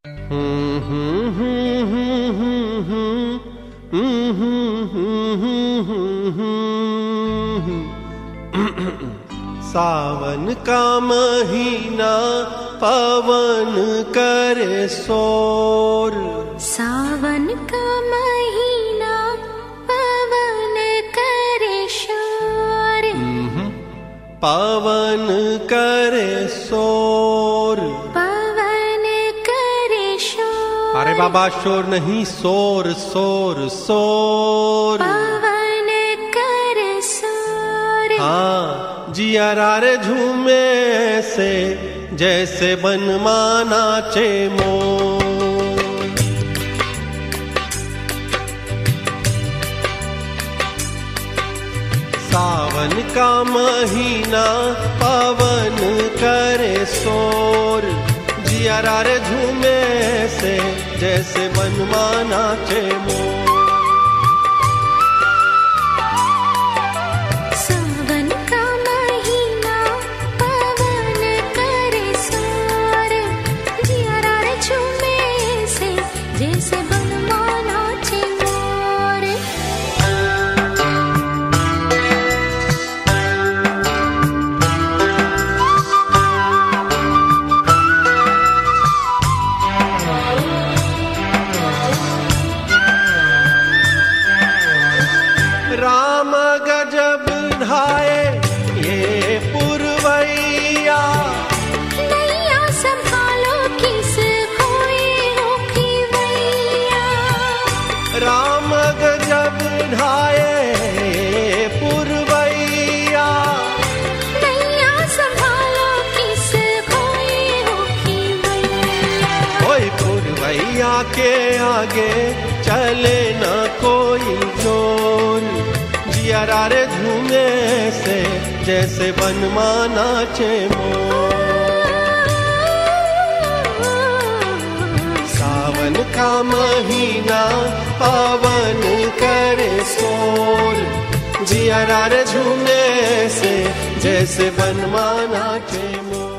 सावन का महीना पवन करे शोर। सावन का महीना पवन करे शोर। पवन करे शोर। पवन करे शोर। अरे बाबा शोर नहीं, शोर शोर शोर। पवन करे शोर। हाँ, जियारा रे झूमे से जैसे बनमा नाचे मोर। सावन का महीना पवन करे शोर। जियारा रे झूमे से जैसे बनमा नाचे मोर। राम गजब ढाए ये पुरवैया। नैया संभालो किस खोए हो खिवैया। राम गजब ढाए ये पुरवैया। नैया संभालो किस खोए हो खिवैया। कोई पुरवैया के आगे चले न कोई जोर। जियारा रे झूमे से जैसे बनमा नाचे मोर। सावन का महीना पवन करे शोर। जियारा रे झूमे से जैसे बनमा नाचे मोर।